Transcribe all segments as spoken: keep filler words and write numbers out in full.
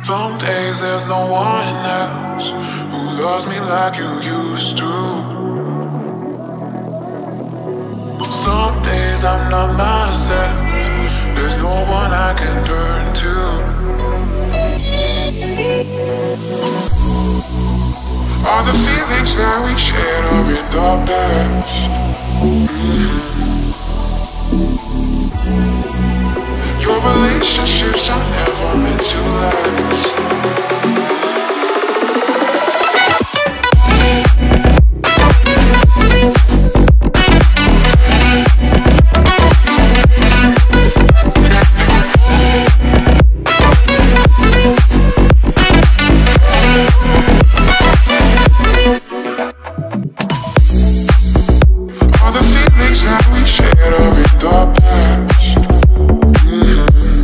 Some days there's no one else who loves me like you used to. Some days I'm not myself, there's no one I can turn to. All the feelings that we shared are in the past. Mm-hmm. Your relationships are never meant to last. All the feelings that we shared are in the past. Mm-hmm.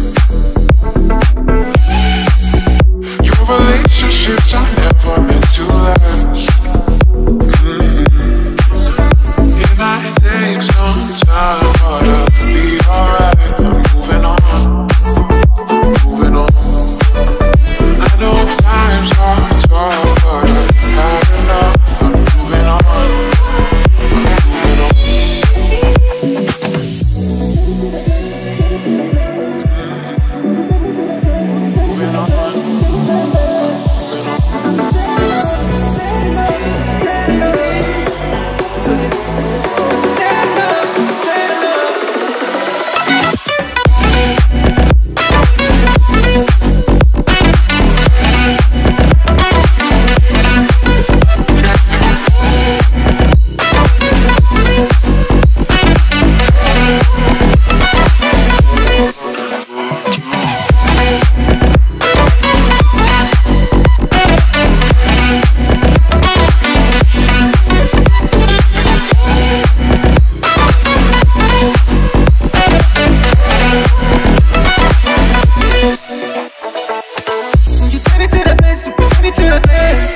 Your relationships are never meant to last. Mm-hmm. It might take some time, but I'll be alright. I'm moving on, I'm moving on. I know times are tough, but I've had enough. I'm moving on, I'm moving on. Moving on, moving on. You take me to the place, take me to the place.